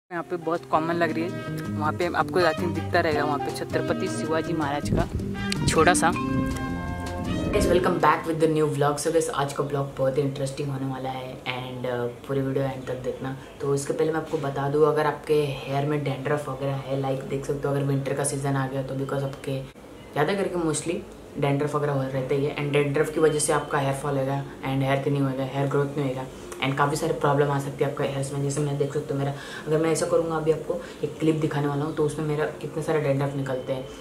यहाँ पे बहुत कॉमन लग रही है। वहाँ पे आपको आई थिंक दिखता रहेगा, वहाँ पे छत्रपति शिवाजी महाराज का छोटा सा। Guys welcome back with the new vlog. So guys आज का ब्लॉग बहुत ही इंटरेस्टिंग होने वाला है एंड पूरी वीडियो एंड तक देखना। तो इसके पहले मैं आपको बता दूँ, अगर आपके हेयर में डैंड्रफ वगैरह है, लाइक देख सकते हो अगर विंटर का सीज़न आ गया तो बिकॉज आपके ज़्यादा करके मोस्टली डैंड्रफ वगैरह हो रहते ही है एंड डैंड्रफ की वजह से आपका हेयर फॉल होगा एंड हेयर थिनिंग होगा, हेयर ग्रोथ नहीं होगा एंड काफ़ी सारे प्रॉब्लम आ सकती है आपका हेयर्स में। जैसे मैं देख सकते हो मेरा, अगर मैं ऐसा करूँगा अभी आपको एक क्लिप दिखाने वाला हूँ तो उसमें मेरा कितने सारे डैंड्रफ निकलते हैं।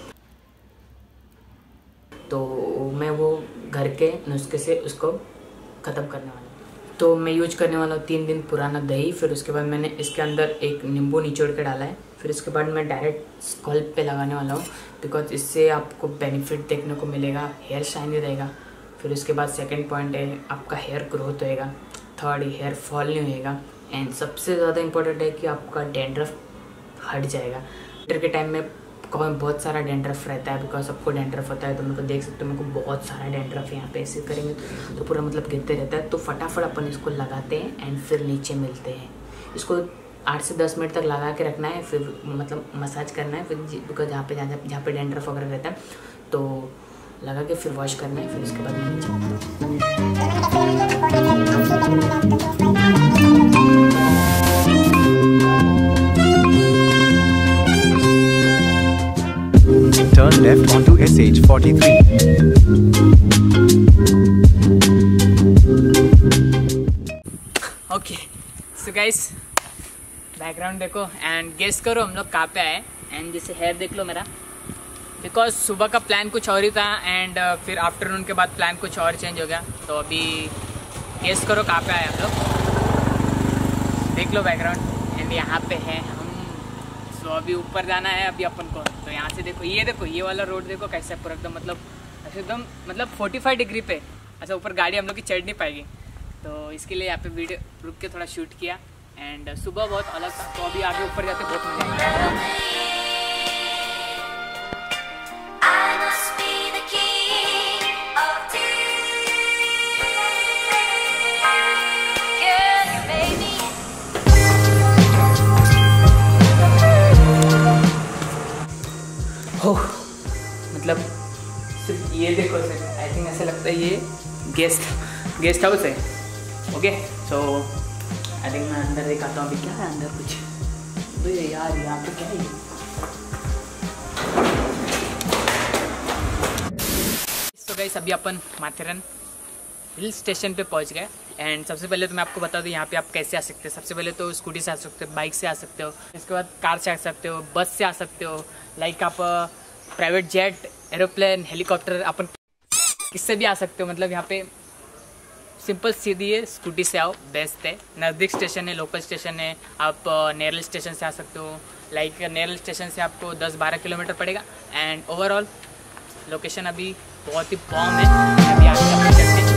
तो मैं वो घर के नुस्खे से उसको ख़त्म करने वाला हूँ। तो मैं यूज करने वाला हूँ 3 दिन पुराना दही, फिर उसके बाद मैंने इसके अंदर एक नींबू निचोड़ के डाला है, फिर उसके बाद मैं डायरेक्ट स्कल्प पे लगाने वाला हूँ बिकॉज इससे आपको बेनिफिट देखने को मिलेगा, हेयर शाइनी रहेगा। फिर उसके बाद सेकंड पॉइंट है आपका हेयर ग्रोथ होएगा, थर्ड हेयर फॉल नहीं होएगा एंड सबसे ज़्यादा इंपॉर्टेंट है कि आपका डैंड्रफ हट जाएगा। विंटर के टाइम में बहुत सारा डैंड्रफ रहता है बिकॉज सबको डैंड्रफ होता है। तो मेरे को देख सकते हो, मेरे को बहुत सारा डैंड्रफ यहाँ पे ऐसे करेंगे तो पूरा मतलब गिरते रहता है। तो फटाफट अपन इसको लगाते हैं एंड फिर नीचे मिलते हैं। इसको 8 से 10 मिनट तक लगा के रखना है, फिर मतलब मसाज करना है, फिर बिकॉज जहाँ पे डैंड्रफ वगैरह रहता है तो लगा के फिर वॉश करना है, फिर उसके बाद मैं Turn left onto SH43. Okay so guys background देखो एंड गेस करो हम लोग कहाँ पे आए एंड जैसे हेयर देख लो मेरा, बिकॉज सुबह का प्लान कुछ और ही था एंड फिर आफ्टरनून के बाद प्लान कुछ और चेंज हो गया। तो अभी गेस करो कहाँ पे आए हम लोग, देख लो बैकग्राउंड एंड यहाँ पे है हम। सो अभी ऊपर जाना है अभी अपन को। तो यहाँ से देखो ये वाला रोड देखो कैसा है पूरा एकदम एकदम मतलब 45 डिग्री पे। अच्छा ऊपर गाड़ी हम लोग की चढ़ नहीं पाएगी, तो इसके लिए यहाँ पे वीडियो रुक के थोड़ा शूट किया एंड सुबह बहुत अलग था। तो अभी आगे ऊपर जाते बहुत मजा आएगा। मतलब सिर्फ ये देखो, सिर्फ आई थिंक ऐसा लगता है ये गेस्ट हाउस है। ओके सो आई थिंक मैं अंदर दिखाता हूँ अभी क्या है अंदर कुछ। तो यार यहाँ पे क्या है, तो गाइस अभी अपन माथेरन हिल स्टेशन पे पहुँच गए एंड सबसे पहले तो मैं आपको बता दूँ यहाँ पे आप कैसे आ सकते हैं। सबसे पहले तो स्कूटी से आ सकते हो, बाइक से आ सकते हो, इसके बाद कार से आ सकते हो, बस से आ सकते हो, लाइक आप प्राइवेट जेट, एरोप्लेन, हेलीकॉप्टर अपन किससे भी आ सकते हो। मतलब यहाँ पे सिंपल सीधी है, स्कूटी से आओ बेस्ट है। नज़दीक स्टेशन है, लोकल स्टेशन है। आप नेरल स्टेशन से आ सकते हो, लाइक नेरल स्टेशन से आपको 10-12 किलोमीटर पड़ेगा एंड ओवरऑल लोकेशन अभी बहुत ही बॉम है। अभी आगे अपन चलते हैं।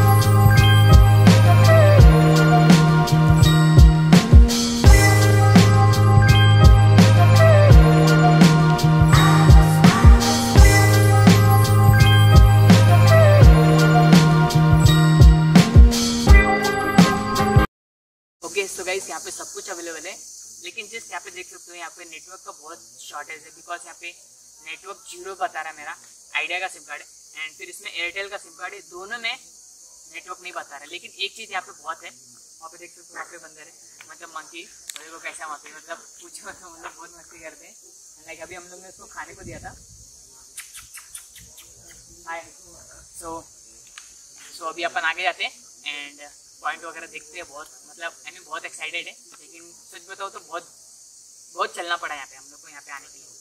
तो गाइस यहाँ पे सब कुछ अवेलेबल है, लेकिन जिस यहाँ पे देख सकते हो यहाँ पे नेटवर्क का बहुत शॉर्टेज है बिकॉज यहाँ पे नेटवर्क 0 बता रहा है मेरा। आइडिया का सिम कार्ड है एंड फिर इसमें एयरटेल का सिम कार्ड है, दोनों में नेटवर्क नहीं बता रहा है। लेकिन एक चीज़ यहाँ पे बहुत है, वहाँ पे देख सकते हो वहाँ पे बंदर है, मतलब मंकी। वो कैसा वहाँ पे मतलब पूछो तो मतलब बहुत मस्ती करते हैं। लाइक अभी हम लोग ने उसको खाने को दिया था। सो अभी अपन आगे जाते हैं एंड पॉइंट वगैरह देखते हैं। बहुत मतलब बहुत एक्साइटेड है, लेकिन सच बताओ तो बहुत चलना पड़ा यहाँ पे हम लोग को, यहाँ पे आने के लिए।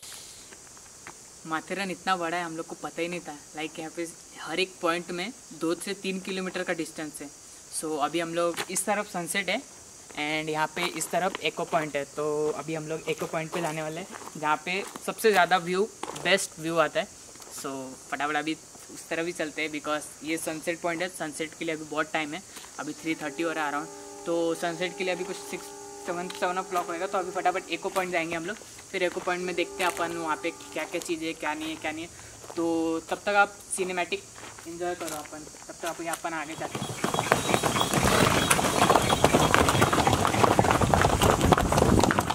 माथेरन इतना बड़ा है हम लोग को पता ही नहीं था। लाइक यहाँ पे हर एक पॉइंट में 2 से 3 किलोमीटर का डिस्टेंस है। सो अभी हम लोग इस तरफ सनसेट है एंड यहाँ पे इस तरफ एको पॉइंट है। तो अभी हम लोग एको पॉइंट पे जाने वाले हैं जहाँ पे सबसे ज़्यादा बेस्ट व्यू आता है। सो फटाफट अभी उस तरफ भी चलते हैं बिकॉज ये सनसेट पॉइंट है। सनसेट के लिए अभी बहुत टाइम है, अभी 3:30 हो रहा है अराउंड। तो सनसेट के लिए अभी कुछ 7 o'clock होएगा। तो अभी फटाफट एको पॉइंट जाएंगे हम लोग, फिर एको पॉइंट में देखते हैं अपन वहाँ पे क्या क्या चीज़ें है, क्या नहीं है। तो तब तक आप सिनेमैटिक एंजॉय करो अपन, तब तक अपन आगे जाते हैं।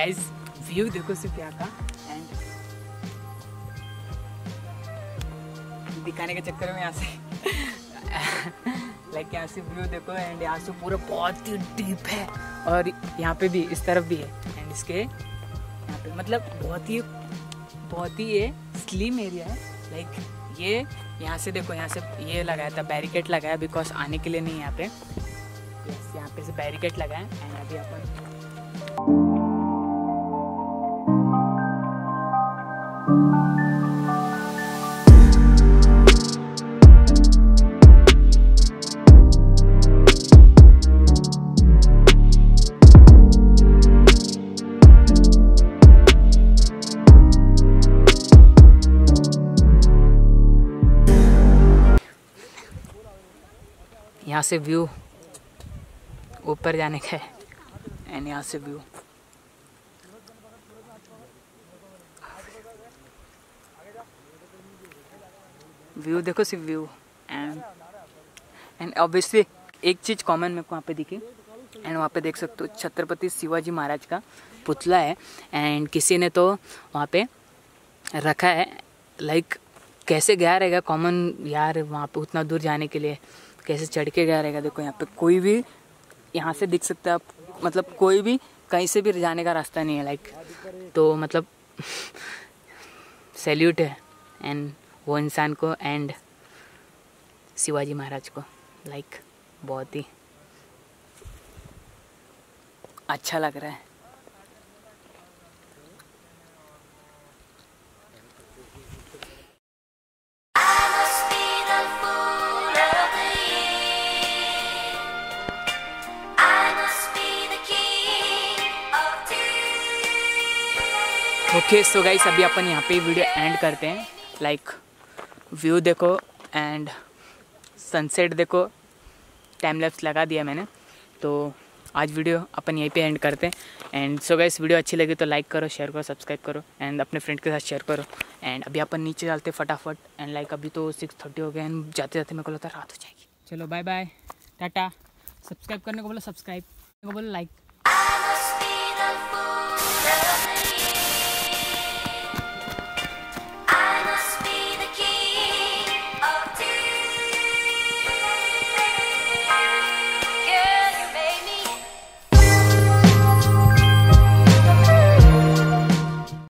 गाइस व्यू देखो सिर्फ यहाँ का, एंड दिखाने के चक्कर में यहाँ से लाइक यहाँ से व्यू देखो, एंड यहाँ से पूरा बहुत ही डीप है, और यहाँ पे भी इस तरफ भी है, एंड इसके यहाँ पे मतलब बहुत ही ये स्लिम एरिया है। लाइक ये यहाँ से देखो, यहाँ से ये लगाया था बैरिकेड लगाया, बिकॉज आने के लिए नहीं यहाँ पे, यहाँ पे से बैरिकेड लगाया। एंड अभी अपन यहाँ से व्यू ऊपर जाने का है, एंड यहाँ से व्यू देखो सिर्फ व्यू। एंड ऑब्वियसली एक चीज़ कॉमन मेरे को वहाँ पे दिखी, एंड वहाँ पे देख सकते हो छत्रपति शिवाजी महाराज का पुतला है, एंड किसी ने तो वहाँ पे रखा है। लाइक कैसे गया रहेगा कॉमन यार वहाँ पे उतना दूर जाने के लिए, कैसे चढ़ के गया रहेगा। देखो यहाँ पे कोई भी यहाँ से दिख सकता है आप, मतलब कोई भी कहीं से भी जाने का रास्ता नहीं है। लाइक तो मतलब सैल्यूट है एंड वो इंसान को एंड शिवाजी महाराज को। लाइक बहुत ही अच्छा लग रहा है। ओके सो गाइस अभी अपन यहाँ पे वीडियो एंड करते हैं। लाइक व्यू देखो एंड सनसेट देखो, टाइम लैप्स लगा दिया मैंने, तो आज वीडियो अपन यहीं पे एंड करते हैं। एंड सो गाइस वीडियो अच्छी लगी तो लाइक करो, शेयर करो, सब्सक्राइब करो, एंड अपने फ्रेंड के साथ शेयर करो। एंड अभी अपन नीचे चलते फटाफट, एंड लाइक अभी तो 6:30 हो गया, एंड जाते जाते मेरे को लगता है रात हो जाएगी। चलो बाय बाय, टाटा। सब्सक्राइब करने को बोलो, सब्सक्राइब करने को बोलो, लाइक।